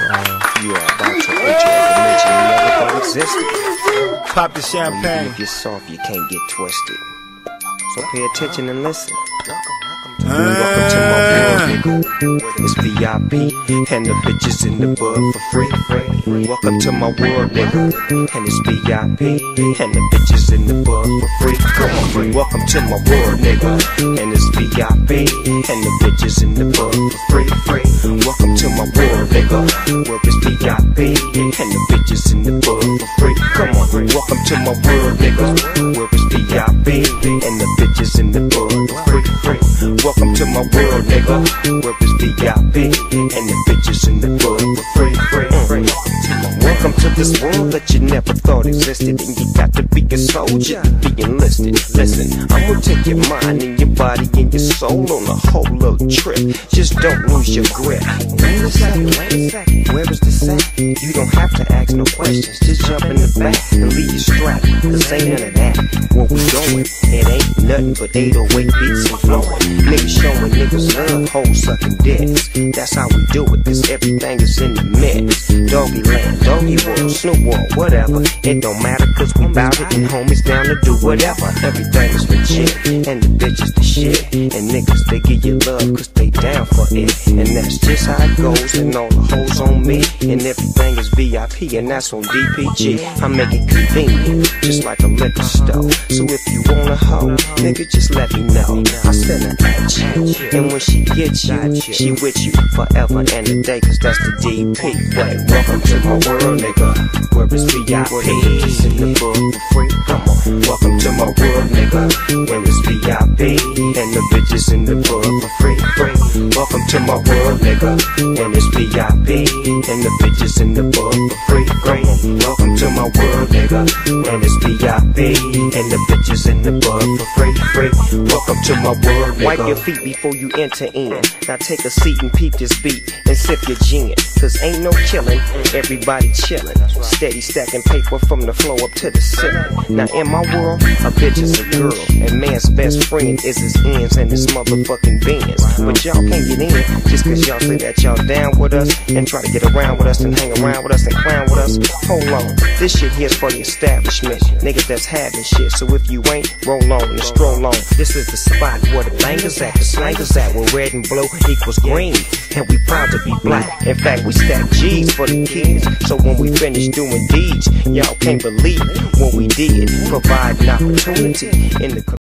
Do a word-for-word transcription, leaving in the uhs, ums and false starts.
You are about to enter a dimension you never thought existed. Pop the champagne. When you get soft, you can't get twisted. So pay attention and listen. Uh, Welcome to my world, nigga. It's V I P, and the bitches in the bud for free. Welcome to my world, nigga. And it's V I P, and the bitches in the bud for free. Come on, welcome to my world, nigga. And it's V I P, and the bitches in the bud for free. Welcome to my world, nigga. Where it's V I P, and the bitches in the bud for free. Come on, welcome to my world, nigga. Where it's V I P, and the bitches in the bud for free. Welcome to my world, nigga. Where it's V I P, and the bitches in the bud for free. Welcome to this world that you never thought existed, and you got to be a soldier to be enlisted. Listen, I'm gonna take your mind and your body and your soul on a whole little trip. Just don't lose your grip. Wait a second, wait a second. Where is the sack? You don't have to ask no questions. Just jump in the back and leave your strap. Cause ain't none of that. Where we going? It ain't nothing but eight oh eight beats and flowing. Niggas showing niggas love, hoes sucking dicks. That's how we do it, cause everything is in the mix. Doggy land, doggy world, Snoop World, whatever. It don't matter cause we bout it and homies down to do whatever. Everything is legit, and the bitches the shit. And niggas, they give you love cause they down for it. And that's just how it goes, and all the hoes on me. And everything is V I P, and that's on D P G. I make it convenient, just like a liquor store. So if you want a hoe, nigga, just let me know. I send her at you, and when she gets you, she with you forever and a day, cause that's the D P way. Welcome to my world, nigga, where it's V I P, it's in the book for free. Come on, welcome to my world, nigga, where it's V I P, and the bitches in the book for free. Welcome to my world, nigga, and it's V I P, and the bitches in the book for free. Welcome to my world, nigga, and it's V I P, and the bitches in the book for free. Welcome to my world, nigga. Wipe your feet before you enter in. Now take a seat and peep this beat and sip your gin. Cause ain't no killing, everybody chillin'. Steady stacking paper from the floor up to the ceiling. Now in my world, a bitch is a girl, and man's best friend is his ends and his motherfucking bends. But y'all can't get in just cause y'all say that y'all down with us and try to get around with us and hang around with us and clown with us. Hold on, this shit here's for the establishment, niggas that's having shit. So if you ain't, roll on and stroll on. This is the spot where the bangers at, the slangers at, where red and blue equals green, and we proud to be black. In fact, we stack G's for the kids, so when we finish doing deeds, y'all can't believe what we did. Provide an opportunity in the